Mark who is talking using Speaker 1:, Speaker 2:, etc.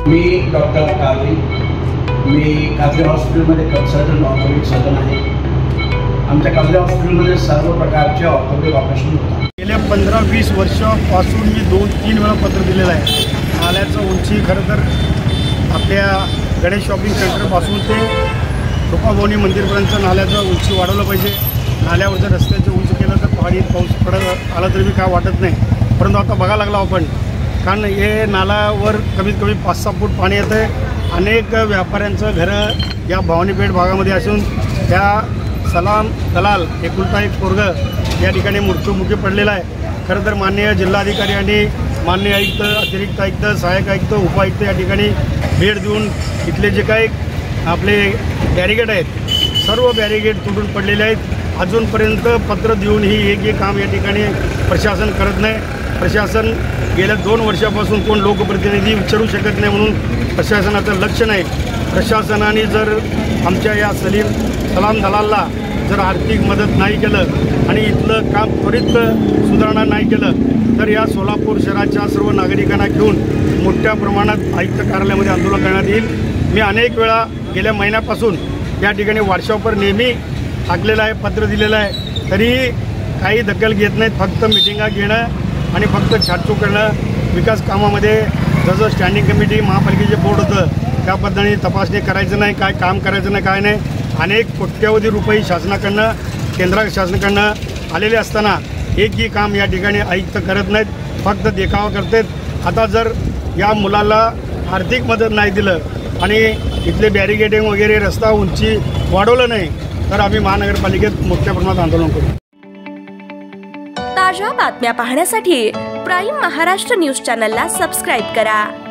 Speaker 1: मी doctor Kadri, मी कादरी हॉस्पिटलमध्ये consultant orthopaedic surgeon आहे। आमच्या कादरी हॉस्पिटलमध्ये सर्व प्रकारचे ऑर्थोपेडिक ऑपरेशन होतात।
Speaker 2: गेल्या 15-20 वर्षापासून मी 2-3 वेळा पत्र दिलेलं आहे। नाल्याचं उंची खरं तर आपल्या गणेश शॉपिंग सेंटरपासून ते रुपाभवानी मंदिरपर्यंत नाल्याचं उंची वाढवलं पाहिजे। नाल्यावरचं रस्त्याचं उंच केलं तर पाऊस पडत आला तरी काय वाटत नाही, परंतु आता बघायला लागलो आपण, कारण हे नाल्यावर कमीत कमी 5-6 फूट पाणी येतं आहे। अनेक व्यापाऱ्यांचं घरं या भवानीपेठ भागामध्ये असून त्या सलाम दलाल एकुलता एक पोरगं या ठिकाणी मृत्युमुखी पडलेला आहे। खरं तर माननीय जिल्हाधिकारी आणि माननीय आयुक्त, अतिरिक्त आयुक्त, सहाय्यक आयुक्त, उपायुक्त या ठिकाणी भेट देऊन इथले जे काही आपले बॅरिगेड आहेत सर्व बॅरिगेड तुटून पडलेले आहेत। अजूनपर्यंत पत्र देऊनही एक काम या ठिकाणी प्रशासन करत नाही। प्रशासन गेल्या 2 वर्षापासून कोण लोकप्रतिनिधी विचारू शकत नाही म्हणून प्रशासनाचं लक्ष नाही। प्रशासनाने जर आमच्या या सलाम दलालला जर आर्थिक मदत नाही केलं आणि इथलं काम त्वरित सुधारणा नाही केलं तर या सोलापूर शहराच्या सर्व नागरिकांना घेऊन मोठ्या प्रमाणात आयुक्त कार्यालयामध्ये आंदोलन करण्यात येईल। मी अनेक वेळा गेल्या महिन्यापासून या ठिकाणी व्हॉट्सअपवर नेहमी टाकलेलं आहे, पत्र दिलेलं आहे, तरी काही दखल घेत नाहीत। फक्त मिटिंगा घेणं आणि फक्त छाटछूट करणं। विकास कामामध्ये जसं स्टँडिंग कमिटी महापालिकेचे बोर्ड होतं त्या पद्धतीने तपासणी करायचं नाही, काय काम करायचं नाही, काय नाही। अनेक कोट्यवधी रुपये शासनाकडनं, केंद्र शासनाकडनं आलेले असताना एकही काम या ठिकाणी आयुक्त करत नाहीत, फक्त देखावा करतात। आता जर या मुलाला आर्थिक मदत नाही दिलं आणि इथले बॅरिगेडिंग वगैरे रस्ता उंची वाढवलं नाही तर आम्ही महानगरपालिकेत मोठ्या प्रमाणात आंदोलन करू।
Speaker 3: ताज्या बातम्या पाहण्यासाठी प्राईम महाराष्ट्र न्यूज चॅनलला सबस्क्राईब करा।